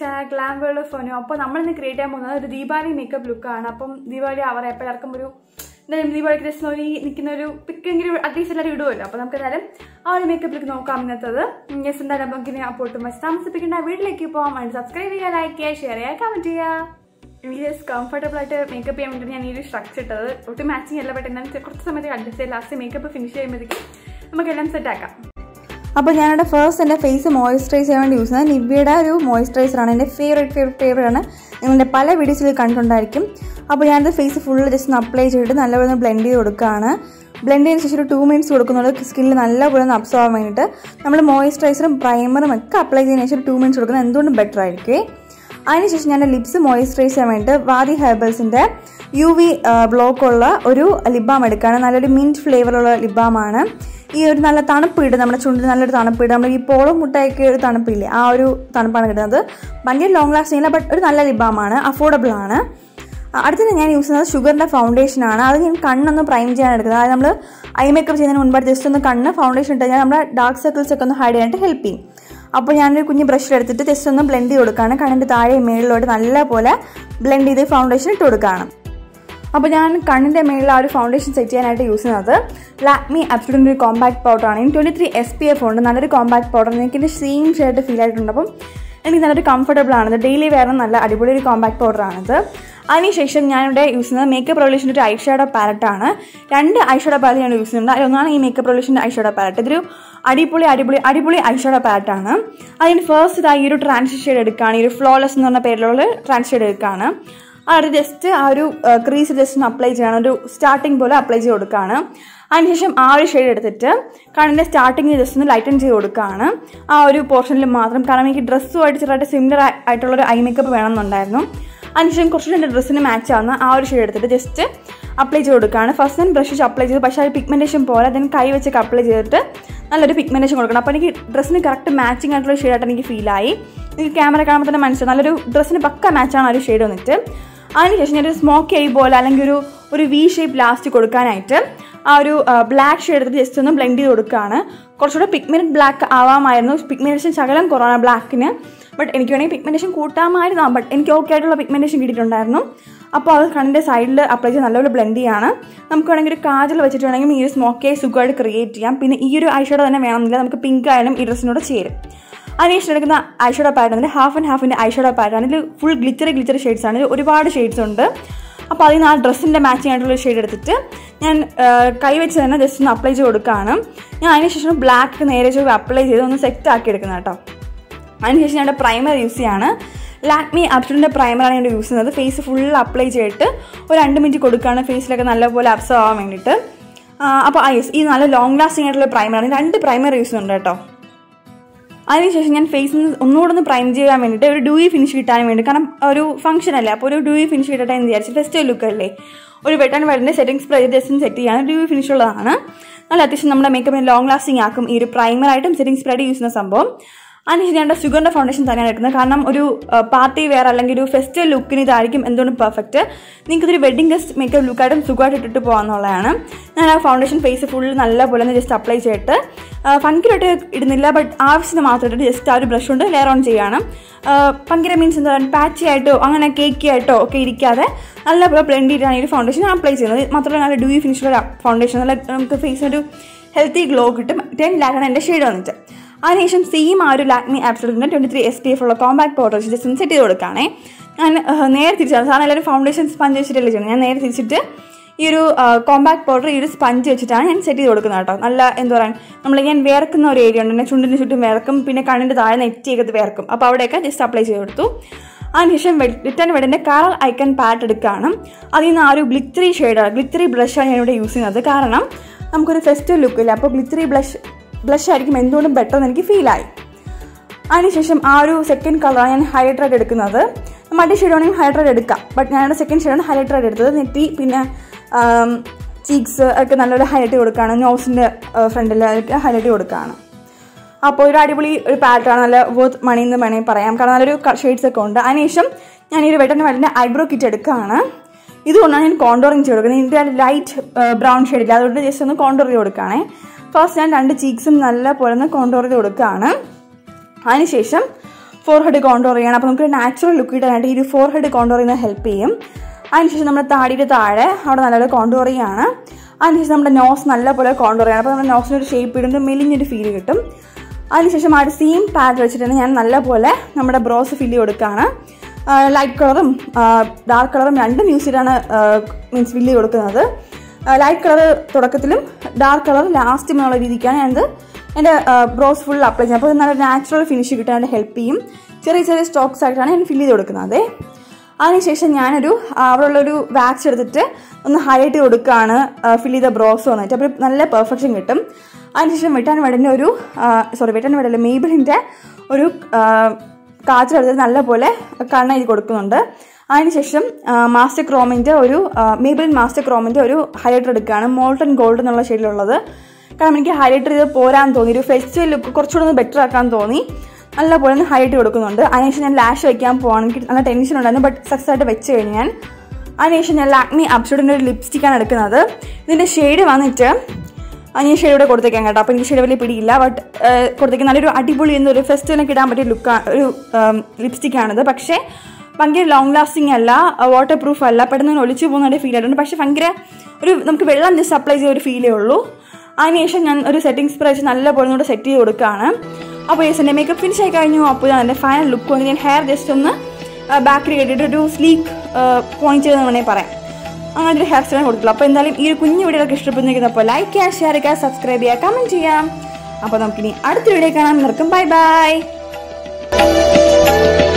channel Glam of Fun. We will create a Diwali makeup look. Diwali our apple Diwali at least a video. Our makeup look no coming at other. Yes, and I'm going to put my thumbs up in a video like you and subscribe, like, share, comment here. This comfortable makeup need structure to matching yellow last makeup finish set. Now, I will first face moisturizer use Nivea moisturizer. Favorite. I will videos now, I will face full just apply it blend it. Blend it 2 minutes skin absorb moisturizer and primer apply 2 minutes better. I will lips moisturizer Vaadi herbals UV block lip balm mint flavor lip balm. This is a tanapu. We polo muttaikku tanappille. Aa oru tanappana kittunnathu. Bhayangara long lasting illa but oru nalla lip balm aanu, affordable aanu. Adutha njan use cheyyunnathu sugar foundation aanu. Adu njan kannonnu prime cheyan edukkunnu. Adu nammal eye makeup cheyyunnathu munpu just onnu kannu foundation ittaal nammala dark circles okku onnu hide cheyanattu help ചെയ്യും. അപ്പോൾ ഞാൻ ഒരു കുഞ്ഞു brush എടുത്തിട്ട് just ഒന്ന് blend ചെയ്ത് കൊടുക്കാനാണ്. കണ്ണിന്റെ താഴെ മേളിലോട്ട് നല്ലപോലെ ബ്ലെൻഡ് ചെയ്ത് ഫൗണ്ടേഷൻ ഇട്ട് കൊടുക്കാനാണ്. അപ്പോൾ ഞാൻ കണ്ണിന്റെ മേളിൽ ആ ഒരു ഫൗണ്ടേഷൻ സെറ്റ് ചെയ്യാനായിട്ട് യൂസ് ചെയ്യുന്നത് Lakme absolute കോമ്പാക്ട് പൗഡർ ആണ്. 23 SPF ഉണ്ട്. നല്ലൊരു കോമ്പാക്ട് പൗഡർ. എനിക്ക് സെയിം ഷെയ്ഡ് ഫീൽ ആയിട്ടുണ്ട്. അപ്പോൾ എനിക്ക് നല്ലൊരു കംഫർട്ടബിൾ ആണ്. ഡെയിലി വെയർ നല്ല അടിപൊളി ഒരു കോമ്പാക്ട് പൗഡർ ആണിത്. അതിനുശേഷം ഞാനിവിടെ യൂസ് ചെയ്യുന്നത് മേക്കപ്പ് റെവല്യൂഷൻ്റെ ഒരു ഐഷാഡോ പാലറ്റ് ആണ്. 2 ഐഷാഡോ പാലറ്റ് ഞാൻ യൂസ് ചെയ്യുന്നുണ്ട്. അതിലൊന്നാണ് ഈ മേക്കപ്പ് റെവല്യൂഷൻ്റെ ഐഷാഡോ പാലറ്റ്. ഇതൊരു അടിപൊളി ഐഷാഡോ പാലറ്റ് ആണ്. അതിന് ഫസ്റ്റ് ഇതായി ഒരു ട്രാൻസ് ഷെയ്ഡ് എടുക്കുകയാണ്. ഈ ഒരു ഫ്ലോലെസ് എന്ന് പറഞ്ഞ പേരിലുള്ള ട്രാൻസ് ഷെയ്ഡ് എടുക്കുകയാണ്. അത് ജസ്റ്റ് ആ ഒരു ക്രീസ് ജസ്റ്റ് ഒന്ന് അപ്ലൈ ചെയ്യണം. ഒരു സ്റ്റാർട്ടിങ് പോലെ അപ്ലൈ ചെയ്ത് കൊടുക്കുകയാണ്. അതിനുശേഷം ആ ഒരു ഷെയ്ഡ് എടുത്തിട്ട് കണ്ണിൻ്റെ സ്റ്റാർട്ടിങ് ജസ്റ്റ് ഒന്ന് ലൈറ്റൻ ചെയ്ത് കൊടുക്കുകയാണ്. ആ ഒരു പോർഷനിൽ മാത്രം. കാരണം എനിക്ക് ഡ്രസ്സുമായിട്ട് ചെറുതായിട്ട് സിമിലർ ആയിട്ടുള്ളൊരു ഐ മേക്കപ്പ് വേണമെന്നുണ്ടായിരുന്നു. അതിനുശേഷം കുറച്ചുകൂടി എൻ്റെ ഡ്രസ്സിന് മാച്ച് ആവുന്ന ആ ഒരു ഷെയ്ഡ് എടുത്തിട്ട് ജസ്റ്റ് അപ്ലൈ ചെയ്ത് കൊടുക്കുകയാണ്. ഫസ്റ്റ് ഞാൻ ബ്രഷ് അപ്ലൈ ചെയ്തു. പക്ഷേ അത് പിഗ്മെൻറ്റേഷൻ പോലെ അതിന് കൈ വെച്ചൊക്കെ അപ്ലൈ ചെയ്തിട്ട് നല്ലൊരു പിഗ്മെൻറ്റേഷൻ കൊടുക്കണം. അപ്പോൾ എനിക്ക് ഡ്രസ്സിന് കറക്റ്റ് മാച്ചിങ് ആയിട്ടുള്ള ഷെയ്ഡായിട്ട് എനിക്ക് ഫീലായി. എനിക്ക് ക്യാമറ കാണുമ്പോൾ തന്നെ മനസ്സിലായി നല്ലൊരു ഡ്രസ്സിന് പക്ക മാച്ചാണ് ആ ഒരു ഷെയ്ഡ് വന്നിട്ട്. അതിനുശേഷം ഞാനൊരു സ്മോക്കി ഐ പോലെ അല്ലെങ്കിൽ ഒരു വി ഷേപ്പ് ലാസ്റ്റ് കൊടുക്കാനായിട്ട് ആ ഒരു ബ്ലാക്ക് ഷെയ്ഡ് എടുത്തിട്ട് ജസ്റ്റ് ഒന്ന് ബ്ലെൻഡ് ചെയ്ത് കൊടുക്കുകയാണ്. കുറച്ചുകൂടെ പിഗ്മെൻറ്റ് ബ്ലാക്ക് ആവാമായിരുന്നു. പിഗ്മെൻറ്റേഷൻ ശകലം കുറവാണ് ബ്ലാക്കിന്. ബട്ട് എനിക്ക് വേണമെങ്കിൽ പിഗ്മെൻറ്റേഷൻ കൂട്ടാമായിരുന്നു. ബട്ട് എനിക്ക് ഓക്കെ ആയിട്ടുള്ള പിഗ്മെൻറ്റേഷൻ കിട്ടിയിട്ടുണ്ടായിരുന്നു. അപ്പോൾ അത് കണ്ണിൻ്റെ സൈഡിൽ അപ്ലൈ ചെയ്ത് നല്ലപോലെ ബ്ലെൻഡ് ചെയ്യാണ്. നമുക്ക് വേണമെങ്കിൽ ഒരു കാജൽ വെച്ചിട്ട് വേണമെങ്കിൽ ഈ ഒരു സ്മോക്കി ഐ സുഖമായിട്ട് ക്രിയേറ്റ് ചെയ്യാം. പിന്നെ ഈ ഒരു ഐഷാഡോ തന്നെ വേണമെന്നില്ല. നമുക്ക് പിങ്ക് ആയാലും ഈ ഡ്രസ്സിനോട് ചേരും. അതിനുശേഷം എടുക്കുന്ന ഐഷാഡോ പാറ്റേൺ ഹാഫ് ആൻഡ് ഹാഫിൻ്റെ ഐഷാഡോ പാറ്റേൺ. ഇതിൽ ഫുൾ ഗ്ലിറ്റർ ഷെയ്ഡ്സ് ആണ്. ഇതിൽ ഒരുപാട് ഷെയ്ഡ്സ് ഉണ്ട്. അപ്പോൾ അതിന് ആ ഡ്രസ്സിൻ്റെ മാച്ചിങ് ആയിട്ടുള്ള ഷെയ്ഡ് എടുത്തിട്ട് ഞാൻ കൈ വെച്ച് തന്നെ ജസ്റ്റ് ഒന്ന് അപ്ലൈ ചെയ്ത് കൊടുക്കുകയാണ്. ഞാൻ അതിനുശേഷം ബ്ലാക്ക് നേരെ ചൊവ്വ അപ്ലൈ ചെയ്ത് ഒന്ന് സെറ്റ് ആക്കി എടുക്കുന്നത് കേട്ടോ. അതിനുശേഷം ഞാൻ പ്രൈമർ യൂസ് ചെയ്യാണ്. Lakme absolute പ്രൈമറാണ് ഞാൻ യൂസ് ചെയ്യുന്നത്. ഫേസ് ഫുൾ അപ്ലൈ ചെയ്തിട്ട് ഒരു 2 മിനിറ്റ് കൊടുക്കുകയാണ്. ഫേസിലൊക്കെ നല്ലപോലെ അബ്സോർവ് ആവാൻ വേണ്ടിയിട്ട്. അപ്പോൾ ഈ നല്ല ലോങ് ലാസ്റ്റിംഗ് ആയിട്ടുള്ള പ്രൈമറാണ്. 2 പ്രൈമർ യൂസ് ചെയ്യുന്നുണ്ട് കേട്ടോ. അതിനുശേഷം ഞാൻ ഫേസിൽ ഒന്നുകൂടെ ഒന്ന് പ്രൈം ചെയ്യാൻ വേണ്ടിയിട്ട് ഒരു ഡ്യൂയി ഫിനിഷ് കിട്ടാൻ വേണ്ടി. കാരണം ഒരു ഫംഗ്ഷൻ അല്ലേ, അപ്പോൾ ഒരു ഡ്യൂയി ഫിനിഷ് കിട്ടട്ടെ എന്ന് വിചാരിച്ചു. ഫെസ്റ്റീവ് ലുക്ക് അല്ലേ, ഒരു വെട്ട് ആൻഡ് വൈറ്റിൻ്റെ സെറ്റിംഗ് സ്പ്രേ ജസ്റ്റ് സെറ്റ് ചെയ്യാണ്. ഡ്യൂയി ഫിനിഷ് ഉള്ളതാണ്. നല്ല അത്യാവശ്യം നമ്മുടെ മേക്കപ്പിന് ലോങ് ലാസ്റ്റിംഗ് ആക്കും ഈ ഒരു പ്രൈമറായിട്ടും സെറ്റിംഗ് സ്പ്രേ യൂസ് ചെയ്യുന്ന സംഭവം. അതിനുശേഷം ഞാൻ ഷുഗറിൻ്റെ ഫൗണ്ടേഷൻ തന്നെയാണ് എടുക്കുന്നത്. കാരണം ഒരു പാർട്ടി വെയർ അല്ലെങ്കിൽ ഒരു ഫെസ്റ്റീവ് ലുക്കിന് ഇതായിരിക്കും എന്തുകൊണ്ടും പെർഫെക്റ്റ്. നിങ്ങൾക്കിതൊരു വെഡിങ് ഗസ്റ്റ് മേക്കപ്പ് ലുക്കായിട്ടും സുഖമായിട്ട് ഇട്ടിട്ട് പോകാമെന്നുള്ളതാണ്. ഞാൻ ആ ഫൗണ്ടേഷൻ ഫേസ് ഫുൾ നല്ലപോലെ ഒന്ന് ജസ്റ്റ് അപ്ലൈ ചെയ്തിട്ട് ഭയങ്കരമായിട്ട് ഇടുന്നില്ല. ബട്ട് ആവശ്യത്തിന് മാത്രം ഇട്ടിട്ട് ജസ്റ്റ് ആ ഒരു ബ്രഷ് കൊണ്ട് ലെയർ ഓൺ ചെയ്യണം. ഭയങ്കര മീൻസ് എന്താ പാച്ചി ആയിട്ടോ അങ്ങനെ കേക്കി ആയിട്ടോ ഒക്കെ ഇരിക്കാതെ നല്ലപോലെ ബ്ലെൻഡ് ചെയ്തിട്ടാണ് ഈ ഒരു ഫൗണ്ടേഷൻ അപ്ലൈ ചെയ്യുന്നത്. മാത്രമല്ല നല്ല ഡ്യൂയി ഫിനിഷുള്ള ഫൗണ്ടേഷൻ. നല്ല നമുക്ക് ഫേസിനൊരു ഹെൽത്തി ഗ്ലോ കിട്ടും. 10 ലാക്കാണ് എൻ്റെ ഷെയ്ഡ് വന്നിട്ട്. അതിനുശേഷം സെയിം ആ ഒരു Lakme absolute 23 SPF ഉള്ള കോമ്പാക്ട് പൗഡർ ജസ്റ്റ് സെറ്റ് ചെയ്ത് കൊടുക്കുകയാണേ. ഞാൻ നേരെ തിരിച്ചാണ്. സാധാരണ എല്ലാവരും ഫൗണ്ടേഷൻ സ്പഞ്ച് വെച്ചിട്ടല്ലേ ചെയ്യുന്നത്. ഞാൻ നേരെ തിരിച്ചിട്ട് ഈ ഒരു കോമ്പാക്ട് പൗഡർ ഈ ഒരു സ്പഞ്ച് വെച്ചിട്ടാണ് ഞാൻ സെറ്റ് ചെയ്ത് കൊടുക്കുന്നത് കേട്ടോ. നല്ല എന്താ പറയുക, ഞാൻ വേർക്കുന്ന ഒരു ഏരിയ ഉണ്ട്. ചുണ്ടിന് ചുറ്റും വേർക്കും, പിന്നെ കണ്ണിൻ്റെ താഴെ നെറ്റിയൊക്കെ വേർക്കും. അപ്പോൾ അവിടെയൊക്കെ ജസ്റ്റ് അപ്ലൈ ചെയ്ത് കൊടുത്തു. അതിനുശേഷം വെറ്റ് വെഡിൻ്റെ കളർ ഐക്കൺ പാറ്റ് എടുക്കുകയാണ്. അതിൽ നിന്ന് ആ ഒരു ഗ്ലിറ്ററി ഷെയ്ഡാണ്, ഗ്ലിറ്ററി ബ്ലഷാണ് ഞാനിവിടെ യൂസ് ചെയ്യുന്നത്. കാരണം നമുക്കൊരു ഫെസ്റ്റീവ് ലുക്കില്ല. അപ്പോൾ ഗ്ലിറ്ററി ബ്ലഷ് ആയിരിക്കും എന്തുകൊണ്ടും ബെറ്റർ എന്ന് എനിക്ക് ഫീലായി. അതിനുശേഷം ആ ഒരു സെക്കൻഡ് കളറാണ് ഞാൻ ഹൈലൈറ്റർ എടുക്കുന്നത്. മറ്റേ ഷെയ്ഡ് വേണമെങ്കിൽ ഹൈലൈറ്റർ എടുക്കാം. ബട്ട് ഞാനവിടെ സെക്കൻഡ് ഷെയ്ഡാണ് ഹൈലൈറ്റർ എടുത്തത്. നെറ്റി പിന്നെ ചീക്സ് ഒക്കെ നല്ലൊരു ഹൈലൈറ്റ് കൊടുക്കുകയാണ്. നോസിൻ്റെ ഫ്രണ്ടിൽ ഹൈലൈറ്റ് കൊടുക്കുകയാണ്. അപ്പോൾ ഒരു അടിപൊളി ഒരു പാലറ്റാണ്. നല്ല വർത്ത് മണി എന്ന് വേണമെങ്കിൽ പറയാം. കാരണം നല്ലൊരു ഷെയ്ഡ്സ് ഒക്കെ ഉണ്ട്. അതിനുശേഷം ഞാൻ ഈ ഒരു വെട്ടൻ വൈറ്റിൻ്റെ ഐബ്രോ കിറ്റ് എടുക്കുകയാണ്. ഇതുകൊണ്ടാണ് ഞാൻ കോണ്ടോറിങ് ചെയ്ത് കൊടുക്കുന്നത്. ഇതിൻ്റെ ലൈറ്റ് ബ്രൗൺ ഷെയ്ഡില്ല, അതുകൊണ്ട് ജസ്റ്റ് ഒന്ന് കോണ്ടോർ ചെയ്ത് കൊടുക്കുകയാണേ. ഫസ്റ്റ് ഞാൻ 2 ചീക്സും നല്ല പോലെ ഒന്ന് കോണ്ടോർ ചെയ്ത് കൊടുക്കുകയാണ്. അതിനുശേഷം ഫോർ ഹെഡ് കോണ്ടോർ ചെയ്യണം. അപ്പോൾ നമുക്ക് നാച്ചുറൽ ലുക്ക് കിട്ടാനായിട്ട് ഈ ഒരു ഫോർ ഹെഡ് കോണ്ടോർ ചെയ്യുന്നത് ഹെൽപ്പ് ചെയ്യും. അതിനുശേഷം നമ്മുടെ താടിയുടെ താഴെ അവിടെ നല്ലൊരു കോണ്ടോർ ചെയ്യാണ്. അതിനുശേഷം നമ്മുടെ നോസ് നല്ലപോലെ കോണ്ടോർ ചെയ്യണം. അപ്പോൾ നമ്മുടെ നോസിനൊരു ഷേപ്പ് ഇടുമ്പോൾ മെലിഞ്ഞൊരു ഫീൽ കിട്ടും. അതിനുശേഷം ആ ഒരു സെയിം പാഡ് വെച്ചിട്ട് തന്നെ ഞാൻ നല്ലപോലെ നമ്മുടെ ബ്രോസ് ഫില്ല് കൊടുക്കുകയാണ്. ലൈറ്റ് കളറും ഡാർക്ക് കളറും രണ്ടും യൂസ് ചെയ്തിട്ടാണ് മീൻസ് ഫില്ല് കൊടുക്കുന്നത്. ലൈറ്റ് കളർ തുടക്കത്തിലും ഡാർക്ക് കളർ ലാസ്റ്റും എന്നുള്ള രീതിക്കാണ് ഞാനത് എൻ്റെ ബ്രോസ് ഫുൾ അപ്ലൈ ചെയ്യുന്നത്. അപ്പോൾ നല്ല നാച്ചുറൽ ഫിനിഷ് കിട്ടാനായിട്ട് ഹെൽപ്പ് ചെയ്യും. ചെറിയ ചെറിയ സ്ട്രോക്സ് ആയിട്ടാണ് ഞാൻ ഫില്ല് ചെയ്ത് കൊടുക്കുന്നത്. അതിനുശേഷം ഞാനൊരു അവിടെയുള്ളൊരു വാക്സ് എടുത്തിട്ട് ഒന്ന് ഹൈലൈറ്റ് കൊടുക്കുകയാണ് ഫില്ല് ചെയ്ത ബ്രോസ് വന്നിട്ട്. അപ്പോൾ നല്ല പെർഫെക്ഷൻ കിട്ടും. അതിനുശേഷം മെയ്ബിളിൻ്റെ ഒരു കാച്ചിലെടുത്തിട്ട് നല്ലപോലെ കണ്ണെഴുതി കൊടുക്കുന്നുണ്ട്. അതിനുശേഷം മാസ്റ്റർ ക്രോമിൻ്റെ മെയ്ബിളിൻ മാസ്റ്റർ ക്രോമിൻ്റെ ഒരു ഹൈലൈറ്റർ എടുക്കുകയാണ്, മോൾട്ടൻ ഗോൾഡ് എന്നുള്ള ഷെയ്ഡിലുള്ളത്. കാരണം എനിക്ക് ഹൈലൈറ്റർ ചെയ്ത് പോരാൻ തോന്നി, ഒരു ഫെസ്റ്റിവൽ ലുക്ക് കുറച്ചുകൂടെ ഒന്ന് ബെറ്റർ ആക്കാൻ തോന്നി. നല്ലപോലെ ഒന്ന് ഹൈലൈറ്റ് കൊടുക്കുന്നുണ്ട്. അതിനുശേഷം ഞാൻ ലാഷ് വയ്ക്കാൻ പോവാണ്. എനിക്ക് നല്ല ടെൻഷൻ ഉണ്ടായിരുന്നു, ബട്ട് സക്സസ് ആയിട്ട് വെച്ച് കഴിഞ്ഞ് ഞാൻ. അതിനുശേഷം ഞാൻ ലാക്മി അബ്സോൾയൂട്ടിൻ്റെ ഒരു ലിപ്സ്റ്റിക്കാണ് എടുക്കുന്നത്. ഇതിൻ്റെ ഷെയ്ഡ് വന്നിട്ട് ഞാൻ ഷെയ്ഡ് ഇവിടെ കൊടുത്തേക്കാം കേട്ടോ. അപ്പോൾ എനിക്ക് ഷെയ്ഡ് വലിയ പിടിയില്ല, ബട്ട് കൊടുത്തേക്കാൻ നല്ലൊരു അടിപൊളി എന്നൊരു ഫെസ്റ്റിവലിനൊക്കെ ഇടാൻ പറ്റിയ ഒരു ലിപ്സ്റ്റിക്കാണിത്. പക്ഷേ ഭയങ്കര ലോങ് ലാസ്റ്റിംഗ് അല്ല, വാട്ടർ പ്രൂഫ് അല്ല, പെട്ടെന്ന് ഒളിച്ചു പോകുന്നതിൻ്റെ ഫീൽ ആയിട്ടുണ്ട്. പക്ഷേ ഭയങ്കര നമുക്ക് വെള്ളം ജസ്റ്റ് അപ്ലൈ ചെയ്ത ഒരു ഫീലേ ഉള്ളൂ. അതിനുശേഷം ഞാൻ ഒരു സെറ്റിംഗ് സ്പ്രേ വെച്ച് നല്ലപോലെ കൂടെ സെറ്റ് ചെയ്ത് കൊടുക്കുകയാണ്. അപ്പോൾ എൻ്റെ മേക്കപ്പ് ഫിനിഷ് ആയി കഴിഞ്ഞു. അപ്പോൾ ഞാൻ എൻ്റെ ഫൈനൽ ലുക്ക് വന്ന് ഞാൻ ഹെയർ ജസ്റ്റ് ഒന്ന് ബാക്കിൽ കെട്ടിയിട്ട് ഒരു സ്ലീക്ക് പോയിന്റ് ചെയ്തെന്ന് വേണമെങ്കിൽ പറയാം. അങ്ങനെ ഒരു ഹെയർ സ്റ്റൈൽ കൊടുത്തില്ല. അപ്പോൾ എന്തായാലും ഈ ഒരു കുഞ്ഞു വീഡിയോയൊക്കെ ഇഷ്ടപ്പെടുന്നിരിക്കുന്നപ്പോൾ ലൈക്ക് ചെയ്യുക, ഷെയർ ചെയ്യുക, സബ്സ്ക്രൈബ് ചെയ്യുക, കമൻറ്റ് ചെയ്യാം. അപ്പോൾ നമുക്കിനി അടുത്ത വീഡിയോ കാണാം. നിർക്കും. Bye by.